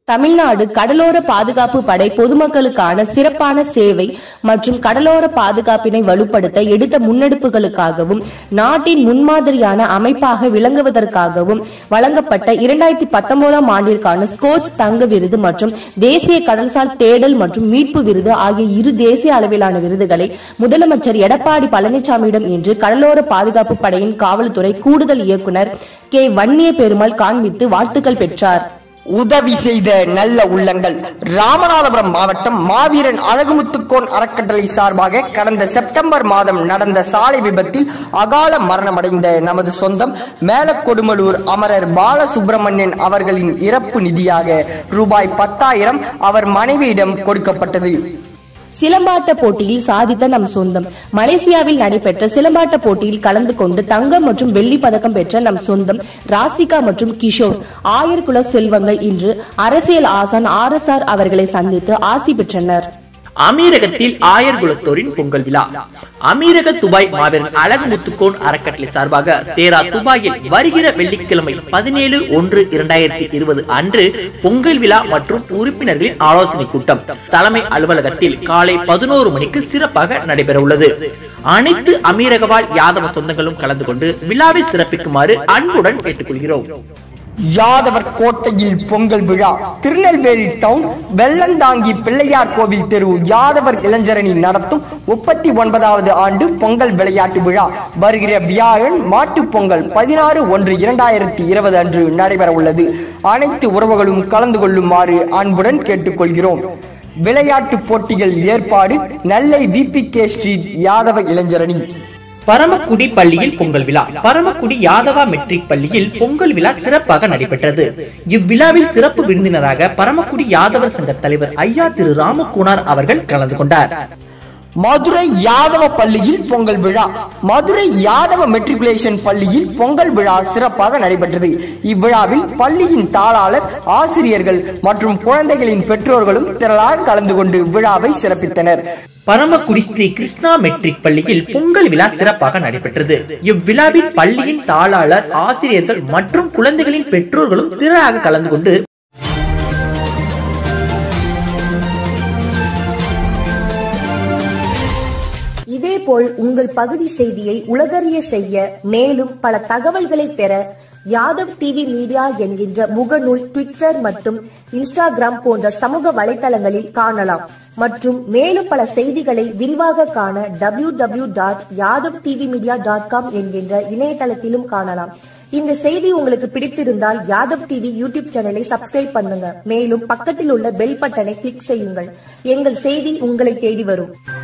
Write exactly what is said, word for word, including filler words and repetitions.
தமிழ்நாடு கடலோர பாதுகாப்பு படை பொதுமக்களுக்கான சிறப்பான சேவை மற்றும் கடலோர பாதுகாப்பினை வலுப்படுத்த எடுத்த முன்னெடுப்புகளுக்காகவும் நாட்டின் முன்மாதிரியான அமைப்பாக விளங்குவதற்காகவும் வழங்கப்பட்ட இரண்டாயிரத்தி பத்தொன்பதாம் ஆண்டிற்கான ஸ்கோச் தங்க விருது மற்றும் தேசிய கடல்சார் தேடல் மற்றும் மீட்பு விருது ஆகிய இரு தேசிய அளவிலான விருதுகளை முதலமைச்சர் எடப்பாடி பழனிசாமியிடம் இன்று கடலோர பாதுகாப்பு படையின் காவல்துறை கூடுதல் இயக்குநர் கே வன்னிய பெருமாள் காண்பித்து வாழ்த்துக்கள் பெற்றார். உதவி செய்த நல்ல உள்ளங்கள். ராமநாதபுரம் மாவட்டம் மாவீரன் அழகுமுத்துக்கோன் அறக்கட்டளை சார்பாக கடந்த செப்டம்பர் மாதம் நடந்த சாலை விபத்தில் அகால மரணமடைந்த நமது சொந்தம் மேலக்கொடுமலூர் அமரர் பாலசுப்பிரமணியன் அவர்களின் இறப்பு நிதியாக ரூபாய் பத்தாயிரம் அவர் மனைவியிடம் கொடுக்கப்பட்டது. சிலம்பாட்ட போட்டியில் சாதித்த நம் சொந்தம். மலேசியாவில் நடைபெற்ற சிலம்பாட்ட போட்டியில் கலந்து கொண்டு தங்கம் மற்றும் வெள்ளி பதக்கம் பெற்ற நம் சொந்தம் ராசிகா மற்றும் கிஷோர் ஆயர்குல செல்வங்கள் இன்று அரசியல் ஆசான் ஆர் எஸ் ஆர் அவர்களை சந்தித்து ஆசி பெற்றனர். அமீரகத்தில் ஆயர் குலத்தோரின் பொங்கல் விழா. அமீரக துபாய் மாவீரன் அழகுமுத்துக்கோன் அறக்கட்டளை சார்பாக தேரா துபாயில் வருகிற வெள்ளிக்கிழமை பதினேழு ஒன்று இரண்டாயிரத்தி இருபது அன்று பொங்கல் விழா மற்றும் உறுப்பினர்களின் ஆலோசனை கூட்டம் தலைமை அலுவலகத்தில் காலை பதினோரு மணிக்கு சிறப்பாக நடைபெற உள்ளது. அனைத்து அமீரகவாழ் யாதவ சொந்தங்களும் கலந்து கொண்டு விழாவை சிறப்பிக்குமாறு அன்புடன் கேட்டுக்கொள்கிறோம். யாதவர் கோட்டையில் பொங்கல் விழா. திருநெல்வேலி டவுன் வெள்ளந்தாங்கி பிள்ளையார் கோவில் தெரு யாதவர் இளைஞரணி நடத்தும் முப்பத்தி ஒன்பதாவது ஆண்டு பொங்கல் விளையாட்டு விழா வருகிற வியாழன் மாட்டு பொங்கல் பதினாறு ஒன்று இரண்டாயிரத்தி இருபது அன்று நடைபெற உள்ளது. அனைத்து உறவுகளும் கலந்து கொள்ளுமாறு அன்புடன் கேட்டுக்கொள்கிறோம். விளையாட்டு போட்டிகள் ஏற்பாடு Nellai V P K street Yadava இளைஞரணி. பரமக்குடி பள்ளியில் பொங்கல் விழா. பரமக்குடி யாதவா மெட்ரிக் பள்ளியில் பொங்கல் விழா சிறப்பாக நடைபெற்றது. இவ்விழாவில் சிறப்பு விருந்தினராக பரமக்குடி யாதவர் சங்க தலைவர் ஐயா திரு ராமகுமார் அவர்கள் கலந்து கொண்டார். மதுரை யாதவ பள்ளியில் பொங்கல் விழா. மதுரை யாதவ மெட்ரிகுலேஷன் பள்ளியில் பொங்கல் விழா சிறப்பாக நடைபெற்றது. இவ்விழாவில் பள்ளியின் தாளாளர், ஆசிரியர்கள் மற்றும் குழந்தைகளின் பெற்றோர்களும் திரளாக கலந்து கொண்டு விழாவை சிறப்பித்தனர். பரமக்குடி ஸ்ரீ கிருஷ்ணா மெட்ரிக் பள்ளியில் பொங்கல் விழா சிறப்பாக நடைபெற்றது. இவ்விழாவில் பள்ளியின் தாளாளர், ஆசிரியர்கள் மற்றும் குழந்தைகளின் பெற்றோர்களும் திரளாக கலந்து கொண்டு இதேபோல் உங்கள் பகுதி செய்தியை உலகறிய செய்ய மேலும் பல தகவல்களை பெற யாதவ் டிவி மீடியா என்கின்ற முகநூல், ட்விட்டர் மற்றும் இன்ஸ்டாகிராம் போன்ற சமூக வலைதளங்களில் காணலாம். மற்றும் மேலும் பல செய்திகளை விரிவாக காண W W W dot Yadav TV media dot com என்கின்ற இணையதளத்திலும் காணலாம். இந்த செய்தி உங்களுக்கு பிடித்திருந்தால் யாதவ் டிவி யூடியூப் சேனலை சப்ஸ்கிரைப் பண்ணுங்க. மேலும் பக்கத்தில் உள்ள பெல் பட்டனை கிளிக் செய்யுங்கள். எங்கள் செய்தி உங்களை தேடி வரும்.